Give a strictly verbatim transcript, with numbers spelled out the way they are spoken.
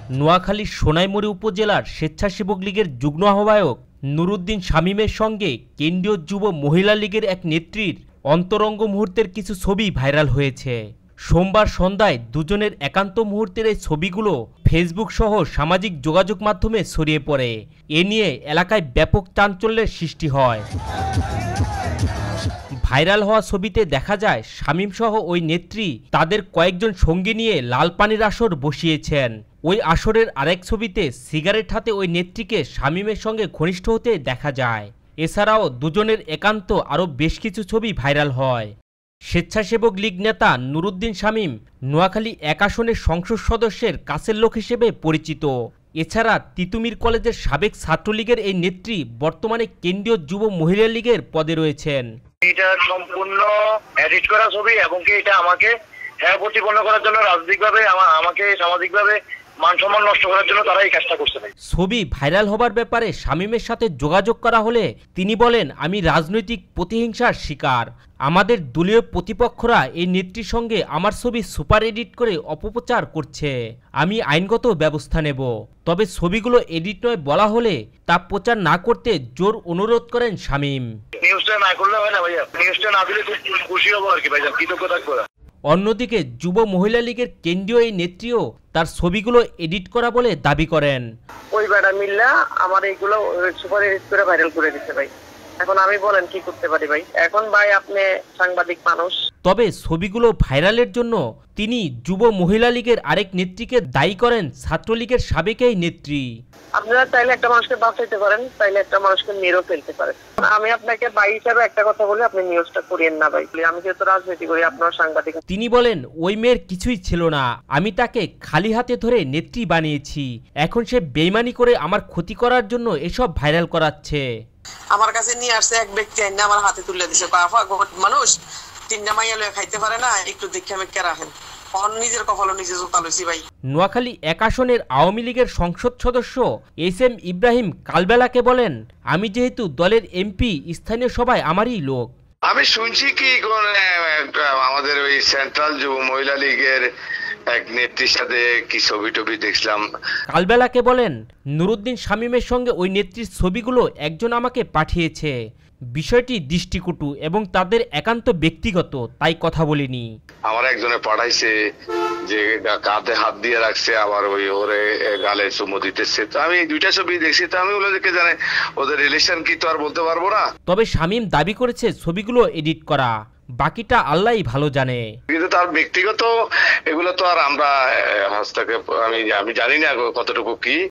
নোয়াখালীর সোনাইমুড়ি উপজেলার স্বেচ্ছাসেবক লীগের যুগ্ম আহ্বায়ক নুরুদ্দিন শামীমের সঙ্গে কেন্দ্রীয় যুব মহিলা লীগের এক নেত্রীর অন্তরঙ্গ মুহূর্তের কিছু ছবি ভাইরাল হয়েছে। সোমবার সন্ধ্যায় দুজনের একান্ত মুহূর্তের এই ছবিগুলো ফেসবুক সহ সামাজিক যোগাযোগ মাধ্যমে ছড়িয়ে পড়ে। এ নিয়ে এলাকায় ব্যাপক চাঞ্চল্যের সৃষ্টি হয়। ভাইরাল হওয়া ছবিতে দেখা যায় শামীম সহ ওই নেত্রী তাদের কয়েকজন সঙ্গী নিয়ে লাল পানির আসর বসিয়েছেন। ওই আসরের আরেক ছবিতে সিগারেট হাতে ওই নেত্রীকে শামীমের সঙ্গে ঘনিষ্ঠ হতে দেখা যায়। এছাড়াও দুজনের একান্ত আরও বেশ কিছু ছবি ভাইরাল হয়। স্বেচ্ছাসেবক লীগ নেতা নুরুদ্দিন শামীম নোয়াখালী এক আসনের সংসদ সদস্যের কাছের লোক হিসেবে পরিচিত। এছাড়া তিতুমির কলেজের সাবেক ছাত্রলীগের এই নেত্রী বর্তমানে কেন্দ্রীয় যুব মহিলা লীগের পদে রয়েছেন। এটা সম্পূর্ণ এডিট করা ছবি এবং কি এটা আমাকে হ্যাঁ প্রতিপন্ন করার জন্য রাজনৈতিকভাবে আমাকে সামাজিকভাবে মান সম্মান নষ্ট করার জন্য তারা এই কাজটা করছে। ছবি ভাইরাল হবার ব্যাপারে শামীমের সাথে যোগাযোগ করা হলে তিনি বলেন, আমি রাজনৈতিক প্রতিহিংসার শিকার। আমাদের দলীয় প্রতিপক্ষরা এই নেত্রীর সঙ্গে আমার ছবি সুপার এডিট করে অপপ্রচার করছে। আমি আইনগত ব্যবস্থা নেব। তবে ছবিগুলো এডিট নয় বলা হলে তা প্রচার না করতে জোর অনুরোধ করেন শামীম। নিউজটা না করলে হয় না ভাইয়া, নিউজটা না দিলে খুব খুশি হবো আর কি ভাইজান, কৃতজ্ঞ থাকবো। অন্যদিকে যুব মহিলা লীগের কেন্দ্রীয় এই নেত্রীও তার ছবিগুলো এডিট করা বলে দাবি করেন। ওই বেড়া মিল্লা আমার এইগুলো সুপার এডিট করে ভাইরাল করে দিতে ভাই। এখন আমি বলেন কি করতে পারি ভাই? এখন ভাই আপনি সাংবাদিক মানুষ। তবে ছবিগুলো ভাইরালের জন্য তিনি যুব মহিলা লীগের আরেক নেত্রীকে দায়ী করেন ছাত্রলীগের সাবেক এই নেত্রী। আপনারা চাইলে একটা মানুষকে বাঁচাইতে পারেন, চাইলে একটা মানুষকে মেরেও ফেলতে পারেন। আমি আপনাকে ভাই হিসাবে একটা কথা বলি, আপনি নিউজটা করিয়েন না ভাই। আমি যেহেতু রাজনীতি করি, আপনার সাংবাদিক। তিনি বলেন, ওই মেয়ের কিছুই ছিল না। আমি তাকে খালি হাতে ধরে নেত্রী বানিয়েছি। এখন সে বেইমানি করে আমার ক্ষতি করার জন্য এসব ভাইরাল করাচ্ছে। আমার কাছে নিয়ে আসছে এক ব্যক্তি, আইনা আমার হাতে তুলে দিছে। বাফা মানুষ তিনটা মাইয়া লয়ে খাইতে পারে না, একটু দেখে আমি কে রাখেন। নিজের কপাল নিজে জোতা লইছি ভাই। নোয়াখালী এক আসনের আওয়ামী লীগের সংসদ সদস্য এস এম ইব্রাহিম কালবেলাকে বলেন, আমি যেহেতু দলের এমপি, স্থানীয় সভায় আমারই লোক। আমি শুনছি কি আমাদের ওই সেন্ট্রাল যুব মহিলা লীগের এক নেত্রীর সাথে কি ছবি টবি দেখলাম। কালবেলাকে বলেন, নুরুদ্দিন শামীমের সঙ্গে ওই নেত্রীর ছবিগুলো একজন আমাকে পাঠিয়েছে। বিষয়টি দৃষ্টিকটু এবং তাদের একান্ত ব্যক্তিগত, তাই কথা বলিনি। আমার একজনে পাঠাইছে যে কাঁধে হাত দিয়ে রাখছে, আবার ওই ওরে গালে চুমু দিতেছে। তো আমি দুইটা ছবি দেখছি, তো আমি ওদেরকে জানে ওদের রিলেশন কি তো আর বলতে পারবো না। তবে শামীম দাবি করেছে ছবিগুলো এডিট করা, বাকিটা আল্লাহই ভালো জানে। কিন্তু তার ব্যক্তিগত এগুলো তো আর আমরা হস্তক্ষেপ আমি আমি জানি না কতটুকু কি।